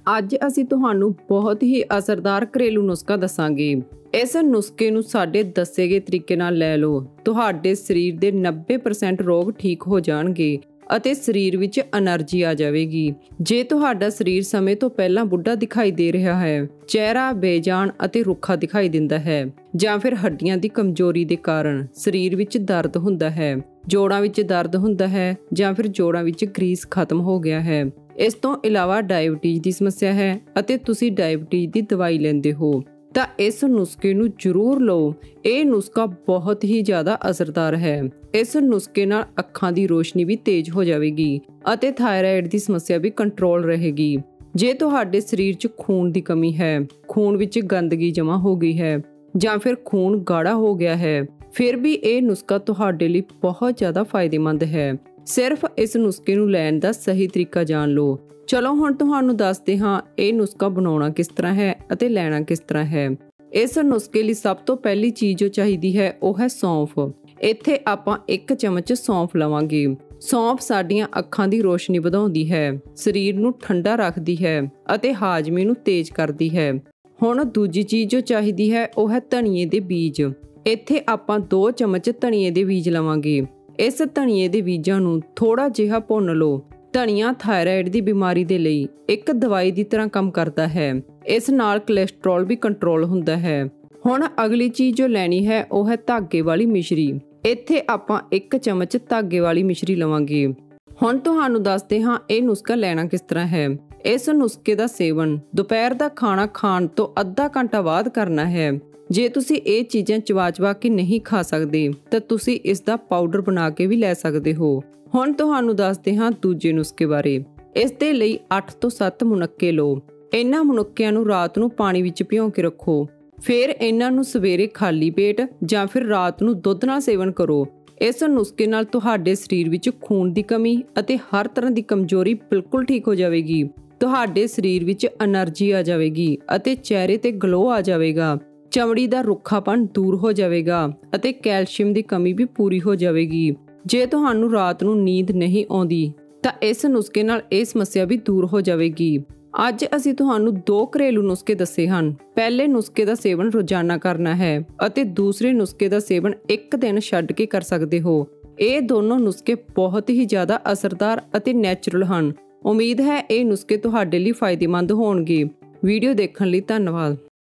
ਅੱਜ ਅਸੀਂ ਤੁਹਾਨੂੰ ਬਹੁਤ ਹੀ ਅਸਰਦਾਰ ਘਰੇਲੂ ਨੁਸਖਾ ਦੱਸਾਂਗੇ। ਇਸ ਨੁਸਖੇ ਨੂੰ ਸਾਡੇ ਦੱਸੇ ਗਏ ਤਰੀਕੇ ਨਾਲ ਲੈ ਲਓ। ਤੁਹਾਡੇ ਸਰੀਰ ਦੇ 90% ਰੋਗ ਠੀਕ ਹੋ ਜਾਣਗੇ ਅਤੇ ਸਰੀਰ ਵਿੱਚ એનર્ਜੀ ਆ ਜਾਵੇਗੀ। ਜੇ ਤੁਹਾਡਾ ਸਰੀਰ ਸਮੇਂ ਤੋਂ ਪਹਿਲਾਂ ਬੁੱਢਾ ਦਿਖਾਈ ਦੇ ਰਿਹਾ ਹੈ, ਚਿਹਰਾ ਬੇਜਾਨ ਅਤੇ ਰੁੱਖਾ ਦਿਖਾਈ ਦਿੰਦਾ ਹੈ, ਜਾਂ ਫਿਰ ਹੱਡੀਆਂ ਦੀ ਕਮਜ਼ੋਰੀ ਦੇ ਕਾਰਨ ਸਰੀਰ ਵਿੱਚ ਦਰਦ ਹੁੰਦਾ ਹੈ, ਜੋੜਾਂ ਵਿੱਚ ਦਰਦ ਹੁੰਦਾ ਹੈ, ਜਾਂ ਫਿਰ ਜੋੜਾਂ ਵਿੱਚ ਗਰੀਸ ਖਤਮ ਹੋ ਗਿਆ ਹੈ, ਇਸ ਤੋਂ ਇਲਾਵਾ ਡਾਇਬਟੀਜ਼ ਦੀ ਸਮੱਸਿਆ ਹੈ ਅਤੇ ਤੁਸੀਂ ਡਾਇਬਟੀਜ਼ ਦੀ ਦਵਾਈ ਲੈਂਦੇ ਹੋ, ਤਾਂ ਇਸ ਨੁਸਖੇ ਨੂੰ ਜ਼ਰੂਰ ਲਓ। ਇਹ ਨੁਸਖਾ ਬਹੁਤ ਹੀ ਜ਼ਿਆਦਾ ਅਸਰਦਾਰ ਹੈ। ਇਸ ਨੁਸਖੇ ਨਾਲ ਅੱਖਾਂ ਦੀ ਰੋਸ਼ਨੀ ਵੀ ਤੇਜ਼ ਹੋ ਜਾਵੇਗੀ ਅਤੇ ਥਾਇਰਾਇਡ ਦੀ ਸਮੱਸਿਆ ਵੀ ਕੰਟਰੋਲ ਰਹੇਗੀ। ਜੇ ਤੁਹਾਡੇ ਸਰੀਰ 'ਚ ਖੂਨ ਦੀ ਕਮੀ ਹੈ, ਖੂਨ ਵਿੱਚ ਗੰਦਗੀ ਜਮ੍ਹਾਂ ਹੋ ਗਈ ਹੈ, ਜਾਂ ਫਿਰ ਖੂਨ ਗਾੜਾ ਹੋ ਗਿਆ ਹੈ, ਫਿਰ ਵੀ ਇਹ ਨੁਸਖਾ ਤੁਹਾਡੇ ਲਈ ਬਹੁਤ ਜ਼ਿਆਦਾ ਫਾਇਦੇਮੰਦ ਹੈ। ਸਿਰਫ ਇਸ ਨੁਸਖੇ ਨੂੰ ਲੈਣ ਦਾ ਸਹੀ ਤਰੀਕਾ ਜਾਣ ਲਓ। ਚਲੋ ਹੁਣ ਤੁਹਾਨੂੰ ਦੱਸਦੇ ਹਾਂ ਇਹ ਨੁਸਖਾ ਬਣਾਉਣਾ ਕਿਸ ਤਰ੍ਹਾਂ ਹੈ ਅਤੇ ਲੈਣਾ ਕਿਸ ਤਰ੍ਹਾਂ ਹੈ। ਇਸ ਨੁਸਖੇ ਲਈ ਸਭ ਤੋਂ ਪਹਿਲੀ ਚੀਜ਼ ਜੋ ਚਾਹੀਦੀ ਹੈ ਉਹ ਹੈ ਸੌਂਫ। ਇੱਥੇ ਆਪਾਂ 1 ਚਮਚ ਸੌਂਫ ਲਵਾਂਗੇ। ਸੌਂਫ ਸਾਡੀਆਂ ਅੱਖਾਂ ਦੀ ਰੋਸ਼ਨੀ ਵਧਾਉਂਦੀ ਹੈ, ਸਰੀਰ ਨੂੰ ਠੰਡਾ ਰੱਖਦੀ ਹੈ ਅਤੇ ਹਾਜ਼ਮੇ ਨੂੰ ਤੇਜ਼ ਕਰਦੀ ਹੈ। ਹੁਣ ਦੂਜੀ ਚੀਜ਼ ਜੋ ਚਾਹੀਦੀ ਹੈ ਉਹ ਹੈ ਧਨੀਏ ਦੇ ਬੀਜ। ਇੱਥੇ ਆਪਾਂ 2 ਚਮਚ ਧਨੀਏ ਦੇ ਬੀਜ ਲਵਾਂਗੇ। ਇਸ ਧਨੀਏ ਦੇ ਬੀਜਾਂ ਨੂੰ ਥੋੜਾ ਜਿਹਾ ਭੁੰਨ ਲਓ। ਧਨੀਆ ਥਾਇਰਾਇਡ ਦੀ ਬਿਮਾਰੀ ਦੇ ਲਈ ਇੱਕ ਦਵਾਈ ਦੀ ਤਰ੍ਹਾਂ ਕੰਮ ਕਰਦਾ ਹੈ। ਇਸ ਨਾਲ ਕੋਲੇਸਟ੍ਰੋਲ ਵੀ ਕੰਟਰੋਲ ਹੁੰਦਾ ਹੈ। ਹੁਣ ਅਗਲੀ ਚੀਜ਼ ਜੋ ਲੈਣੀ ਹੈ ਉਹ ਹੈ ਧਾਗੇ ਵਾਲੀ ਮਿਸ਼ਰੀ। ਇੱਥੇ ਆਪਾਂ 1 ਚਮਚ ਧਾਗੇ ਵਾਲੀ ਮਿਸ਼ਰੀ ਲਵਾਂਗੇ। ਹੁਣ ਤੁਹਾਨੂੰ ਦੱਸਦੇ ਹਾਂ ਇਹ ਨੁਸਖਾ ਲੈਣਾ ਕਿਸ ਤਰ੍ਹਾਂ ਹੈ। ਇਸ ਨੁਸਖੇ ਦਾ ਸੇਵਨ ਦੁਪਹਿਰ ਦਾ ਖਾਣਾ ਖਾਣ ਤੋਂ ਅੱਧਾ ਘੰਟਾ ਬਾਅਦ ਕਰਨਾ ਹੈ। ਜੇ ਤੁਸੀਂ ਇਹ ਚੀਜ਼ਾਂ ਚਬਾ ਕੇ ਨਹੀਂ ਖਾ ਸਕਦੇ ਤਾਂ ਤੁਸੀਂ ਇਸ ਦਾ ਪਾਊਡਰ ਬਣਾ ਕੇ ਵੀ ਲੈ ਸਕਦੇ ਹੋ। ਹੁਣ ਤੁਹਾਨੂੰ ਦੱਸਦੇ ਹਾਂ ਦੂਜੇ ਨੁਸਖੇ ਬਾਰੇ। ਇਸ ਦੇ ਲਈ 8 ਤੋਂ 7 ਮੁਨੱਕੇ ਲਓ। ਇਹਨਾਂ ਮੁਨੱਕਿਆਂ ਨੂੰ ਰਾਤ ਨੂੰ ਪਾਣੀ ਵਿੱਚ ਭਿਉਂ ਕੇ ਰੱਖੋ। ਫਿਰ ਇਹਨਾਂ ਨੂੰ ਸਵੇਰੇ ਖਾਲੀ ਪੇਟ ਜਾਂ ਫਿਰ ਰਾਤ ਨੂੰ ਦੁੱਧ ਨਾਲ ਸੇਵਨ ਕਰੋ। ਇਸ ਨੁਸਖੇ ਨਾਲ ਤੁਹਾਡੇ ਸਰੀਰ ਵਿੱਚ ਖੂਨ ਦੀ ਕਮੀ ਅਤੇ ਹਰ ਤਰ੍ਹਾਂ ਦੀ ਕਮਜ਼ੋਰੀ ਬਿਲਕੁਲ ਠੀਕ ਹੋ ਜਾਵੇਗੀ। ਤੁਹਾਡੇ ਸਰੀਰ ਵਿੱਚ એનર્ਜੀ ਆ ਜਾਵੇਗੀ ਅਤੇ ਚਿਹਰੇ ਤੇ ਗਲੋ ਆ ਜਾਵੇਗਾ। ਚਮੜੀ ਦਾ ਰੁੱਖਾਪਣ ਦੂਰ ਹੋ ਜਾਵੇਗਾ ਅਤੇ ਕੈਲਸ਼ੀਅਮ ਦੀ ਕਮੀ ਵੀ ਪੂਰੀ ਹੋ ਜਾਵੇਗੀ। ਜੇ ਤੁਹਾਨੂੰ ਰਾਤ ਨੂੰ ਨੀਂਦ ਨਹੀਂ ਆਉਂਦੀ ਤਾਂ ਇਸ ਨੁਸਖੇ ਨਾਲ ਇਹ ਸਮੱਸਿਆ ਵੀ ਦੂਰ ਹੋ ਜਾਵੇਗੀ। ਅੱਜ ਅਸੀਂ ਤੁਹਾਨੂੰ 2 ਘਰੇਲੂ ਨੁਸਖੇ ਦੱਸੇ ਹਨ। ਪਹਿਲੇ ਨੁਸਖੇ ਦਾ ਸੇਵਨ ਰੋਜ਼ਾਨਾ ਕਰਨਾ ਹੈ ਅਤੇ ਦੂਸਰੇ ਨੁਸਖੇ ਦਾ ਸੇਵਨ 1 ਦਿਨ ਛੱਡ ਕੇ ਕਰ ਸਕਦੇ ਹੋ। ਇਹ ਦੋਨੋਂ ਨੁਸਖੇ ਬਹੁਤ ਹੀ ਜ਼ਿਆਦਾ ਅਸਰਦਾਰ ਅਤੇ ਨੈਚੁਰਲ ਹਨ। ਉਮੀਦ ਹੈ ਇਹ ਨੁਸਖੇ ਤੁਹਾਡੇ ਲਈ ਫਾਇਦੇਮੰਦ ਹੋਣਗੇ। ਵੀਡੀਓ ਦੇਖਣ ਲਈ ਧੰਨਵਾਦ।